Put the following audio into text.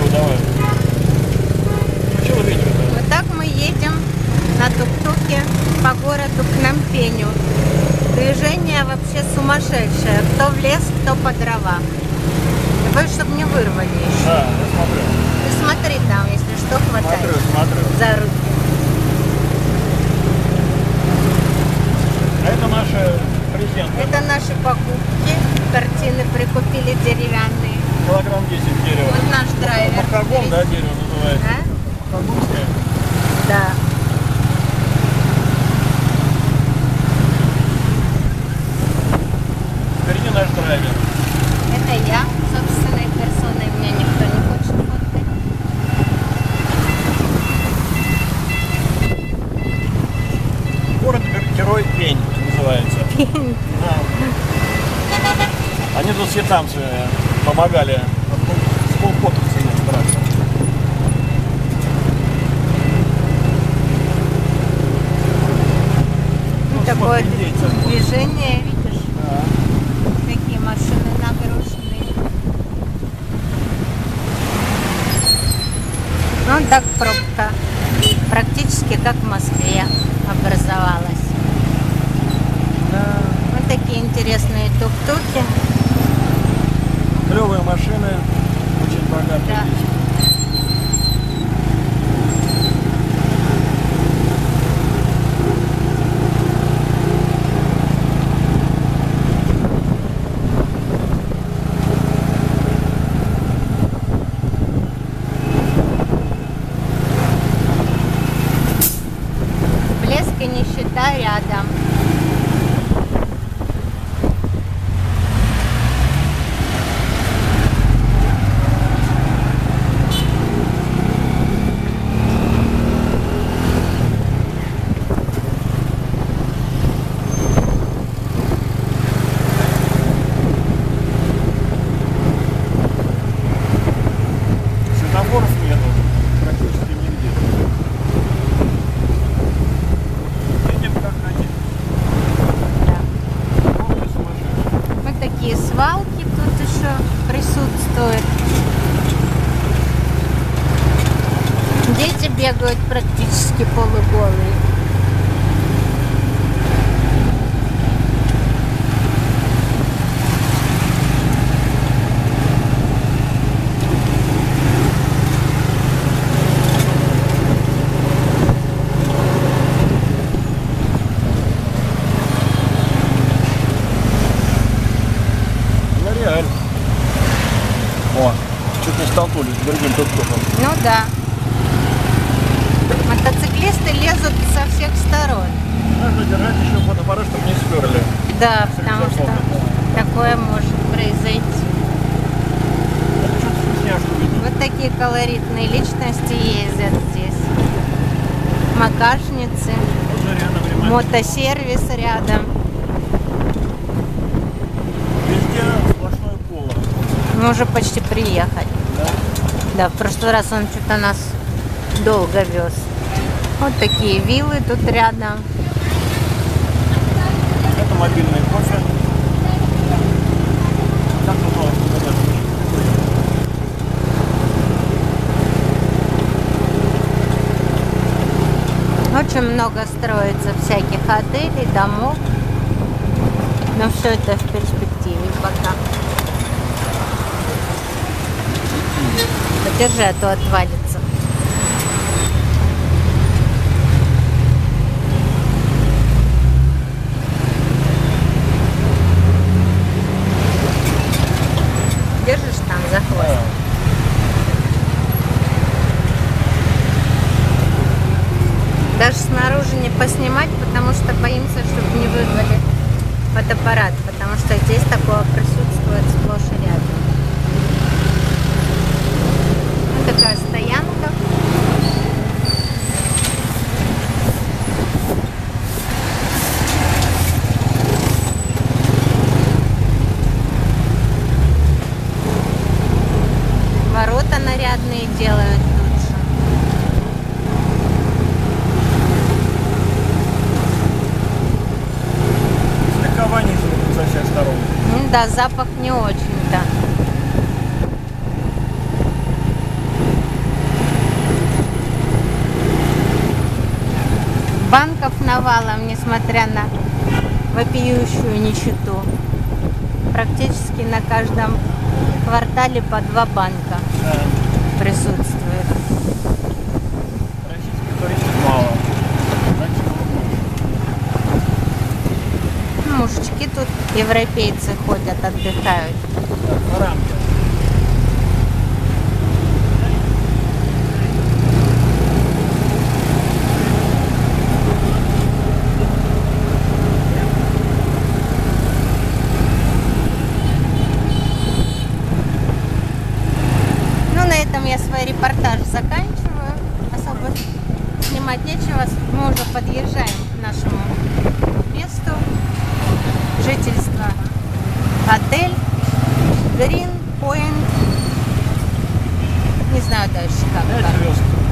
давай. Чего видишь? Вот так мы едем на тук-туке по городу Пномпеню. Движение вообще сумасшедшее. Кто в лес, кто по дрова. Такой, чтобы не вырвали еще. Да, я смотрю. Ты смотри там, если что, хватай. Смотрю. За руки. А это наши презенты. Это наши покупки. Картины прикупили деревянные. Килограмм 10 дерева. Вот наш драйвер. Махагон, да, дерево называется? А? Махагонское. Да. Впереди наш драйвер. Это я, собственной персоной. Меня никто не хочет фоткать. Город Герой Пень называется. Пень. Да. Они тут вьетнамцы помогали с полпотовцами драться. Ну, такое движение, видишь? Да. Такие машины нагруженные. Ну, так пробка. Практически как в Москве образовалась. Да. Вот такие интересные тук-туки. Клевые машины, очень богатые. Да. Блеск и нищета рядом. Светофоров нету практически нигде. Едем как на них. Да. Полный сумасшедший. Вот такие свалки тут еще присутствуют. Дети бегают практически полуголые. Ну реально. О, чуть не столкнулись с другим тук-туком. Ну да. Мотоциклисты лезут со всех сторон. Нужно держать еще фотоаппарат, чтобы не сперли. Да, потому что такое может произойти. Это что-то вкусняшку видно. Вот такие колоритные личности ездят здесь. Макашницы, Вот же рядом ремонт. мотосервис рядом. Везде сплошное поло. Мы уже почти приехали. Да? Да, в прошлый раз он что-то нас долго вез. Вот такие виллы тут рядом. Это мобильный кофе. Как называлось? Очень много строится всяких отелей, домов. Но все это в перспективе пока. Подержи, а то отвалится. Держишь там за хвост? Даже снаружи не поснимать, потому что боимся, чтобы не вырвали фотоаппарат, потому что здесь такое присутствует сплошь и рядом. Вот такая стоянка. Ворота нарядные делают тут же. Слегка вонит со всех сторон. Ну да, запах не очень-то. навалом, несмотря на вопиющую нищету. Практически на каждом квартале по 2 банка присутствует. Российских туристов мало. Мужички тут, европейцы ходят, отдыхают. По рамке. Я свой репортаж заканчиваю. Особо снимать нечего. Мы уже подъезжаем к нашему месту жительства. Отель Green Point. Не знаю дальше как. 5 звезд.